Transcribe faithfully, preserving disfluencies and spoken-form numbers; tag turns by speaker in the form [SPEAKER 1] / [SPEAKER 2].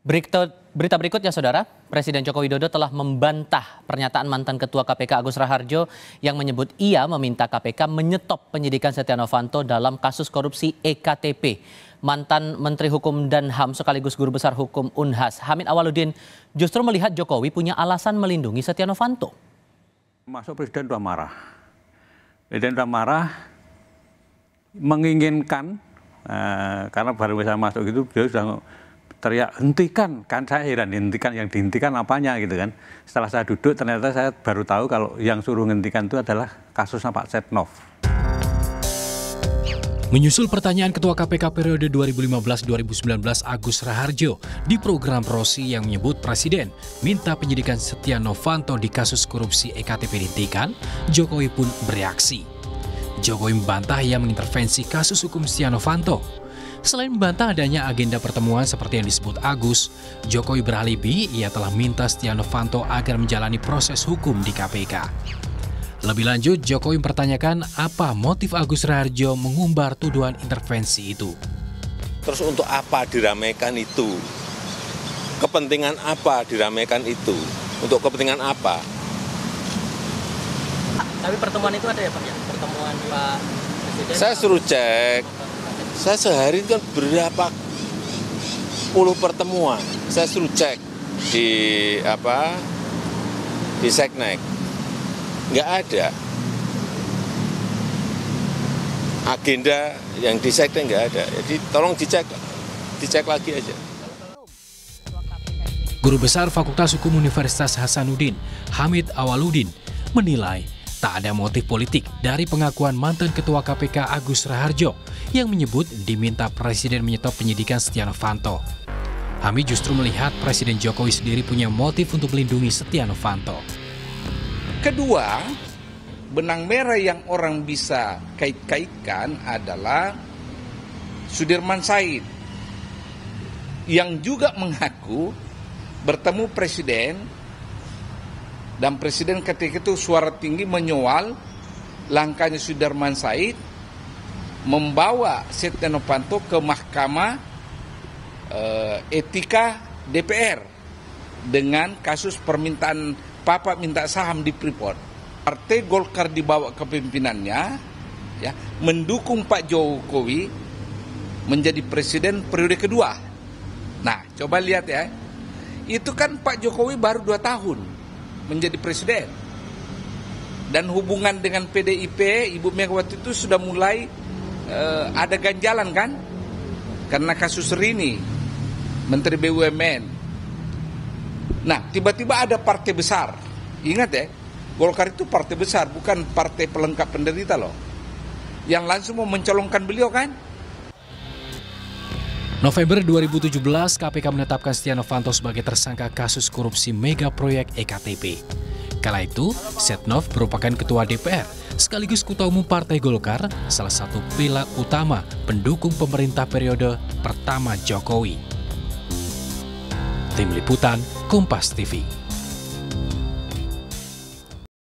[SPEAKER 1] Berita, berita berikutnya, Saudara. Presiden Joko Widodo telah membantah pernyataan mantan Ketua K P K Agus Raharjo yang menyebut ia meminta K P K menyetop penyidikan Setia Novanto dalam kasus korupsi E K T P. Mantan Menteri Hukum dan H A M sekaligus Guru Besar Hukum U N H A S, Hamid Awaludin, justru melihat Jokowi punya alasan melindungi Setia Novanto.
[SPEAKER 2] Masuk Presiden sudah marah. Presiden sudah marah, menginginkan, uh, karena baru bisa masuk itu, beliau sudah teriak, hentikan, kan saya heran, hentikan, yang dihentikan apanya gitu kan. Setelah saya duduk ternyata saya baru tahu kalau yang suruh hentikan itu adalah kasusnya Pak Setnov.
[SPEAKER 3] Menyusul pertanyaan Ketua K P K periode dua ribu lima belas dua ribu sembilan belas Agus Raharjo di program Rosi yang menyebut Presiden minta penyidikan Setia Novanto di kasus korupsi E K T P dihentikan, Jokowi pun bereaksi. Jokowi membantah ia mengintervensi kasus hukum Setia Novanto. Selain membantah adanya agenda pertemuan seperti yang disebut Agus, Jokowi beralibi ia telah minta Setia Novanto agar menjalani proses hukum di K P K. Lebih lanjut, Jokowi mempertanyakan apa motif Agus Raharjo mengumbar tuduhan intervensi itu.
[SPEAKER 4] Terus untuk apa diramaikan itu? Kepentingan apa diramaikan itu? Untuk kepentingan apa?
[SPEAKER 1] Tapi pertemuan itu ada ya Pak ya? Pertemuan Pak Presiden?
[SPEAKER 4] Saya suruh cek. Saya sehari itu kan berapa puluh pertemuan. Saya suruh cek di apa di Seknek, nggak ada agenda yang di Seknek, nggak ada. Jadi tolong dicek, dicek lagi aja.
[SPEAKER 3] Guru Besar Fakultas Hukum Universitas Hasanuddin, Hamid Awaludin, menilai tak ada motif politik dari pengakuan mantan Ketua K P K Agus Raharjo yang menyebut diminta Presiden menyetop penyidikan Setia Novanto. Hamid justru melihat Presiden Jokowi sendiri punya motif untuk melindungi Setia Novanto.
[SPEAKER 5] Kedua, benang merah yang orang bisa kait-kaitkan adalah Sudirman Said yang juga mengaku bertemu Presiden. Dan Presiden ketika itu suara tinggi menyoal langkahnya Sudirman Said membawa Setia Novanto ke Mahkamah uh, Etika D P R dengan kasus permintaan Papa minta saham di Freeport. Partai Golkar dibawa ke pimpinannya, ya, mendukung Pak Jokowi menjadi Presiden periode kedua. Nah, coba lihat ya, itu kan Pak Jokowi baru dua tahun menjadi presiden. Dan hubungan dengan P D I P, Ibu Megawati itu sudah mulai uh, ada ganjalan kan? Karena kasus Rini, Menteri B U M N. Nah, tiba-tiba ada partai besar. Ingat ya, Golkar itu partai besar, bukan partai pelengkap penderita loh. Yang langsung mau mencalonkan beliau kan?
[SPEAKER 3] November dua ribu tujuh belas, K P K menetapkan Setia Novanto sebagai tersangka kasus korupsi mega proyek E K T P. Kala itu, Setnov merupakan ketua D P R, sekaligus ketua umum Partai Golkar, salah satu pilar utama pendukung pemerintah periode pertama Jokowi. Tim Liputan, Kompas T V.